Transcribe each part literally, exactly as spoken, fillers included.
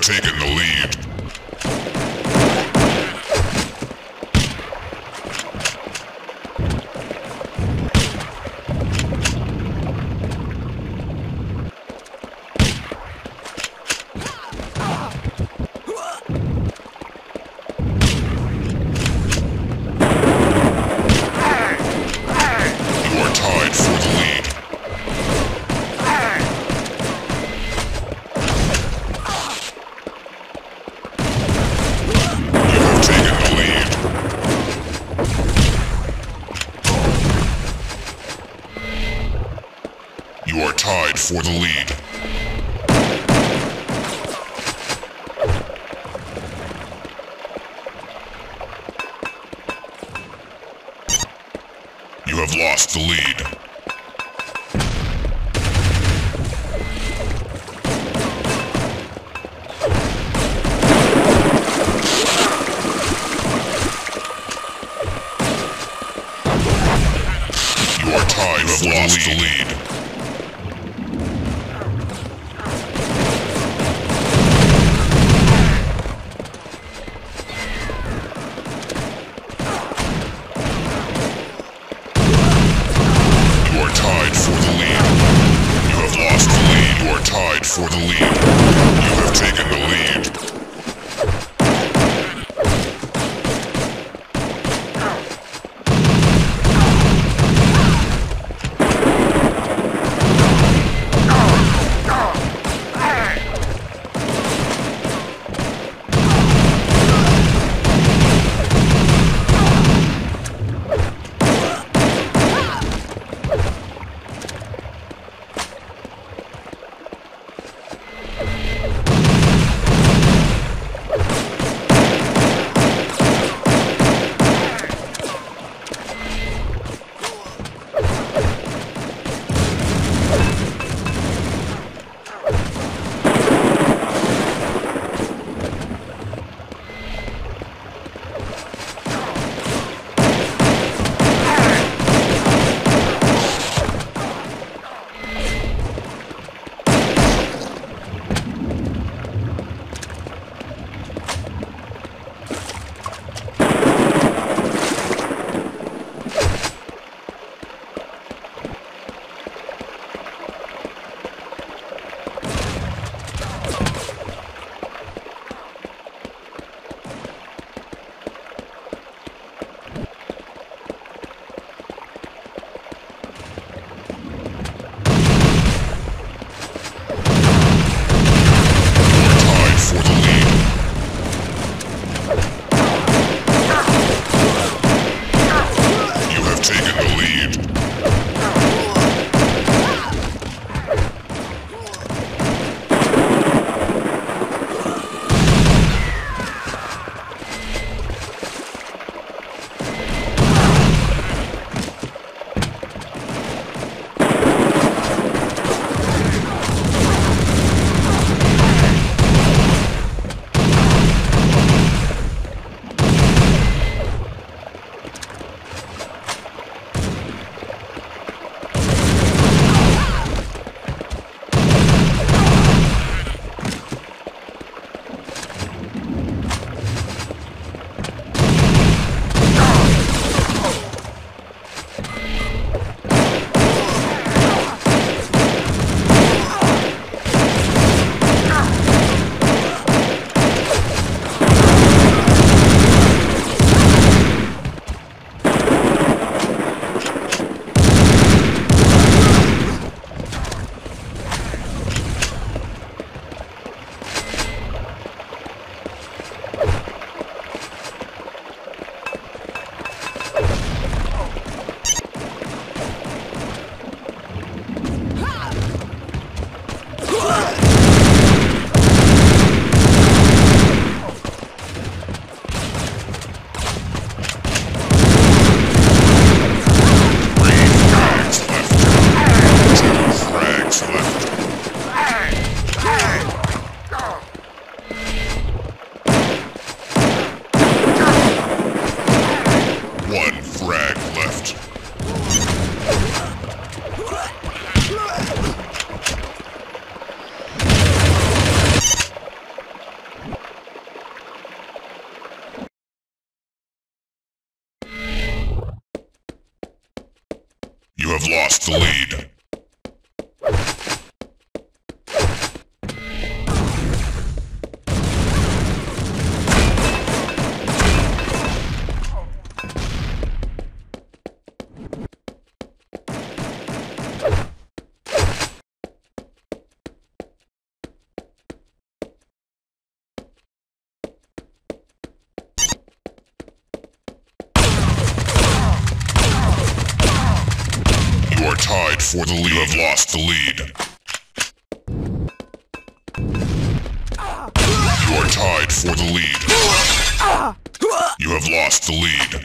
taken the lead. You are tied for the lead. You have taken the lead. You are tied for the lead. You have lost the lead. You are tied for the lead. The lead. You are tied for the lead. You have lost the lead. You are tied for the lead. You have taken the lead. have lost the lead. You are tied for the lead. You have lost the lead. You are tied for the lead. You have lost the lead.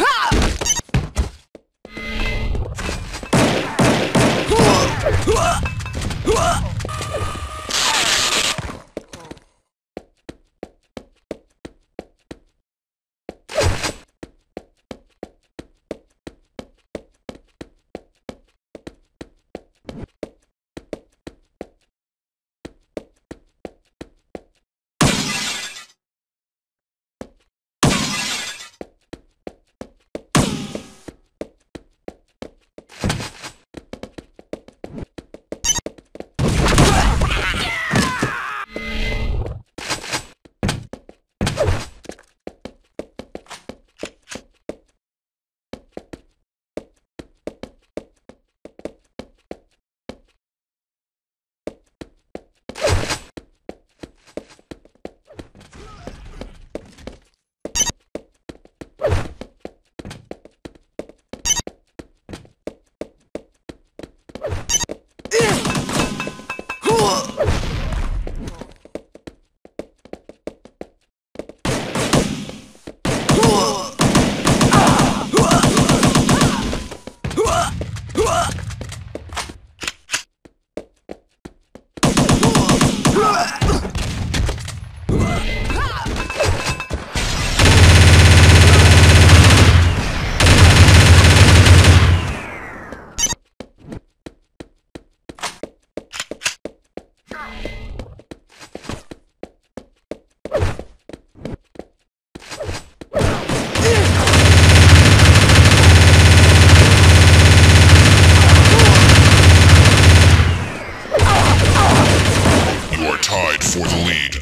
Tied for the lead.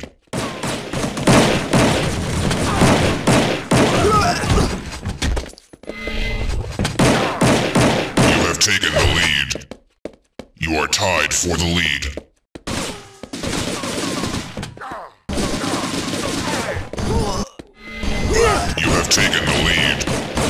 You have taken the lead. You are tied for the lead. You have taken the lead.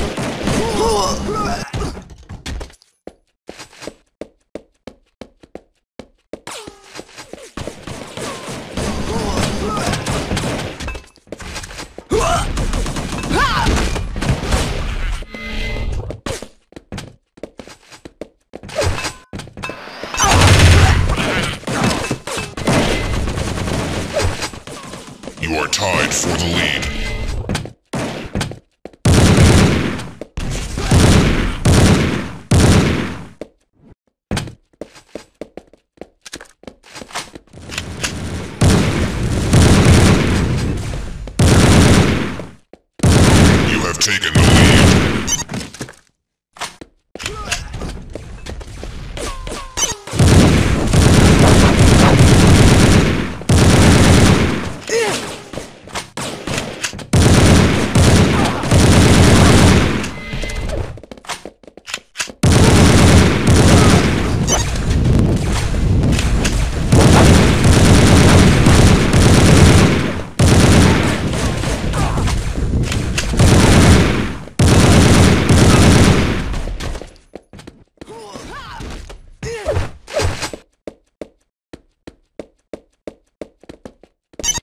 You are tied for the lead. You have taken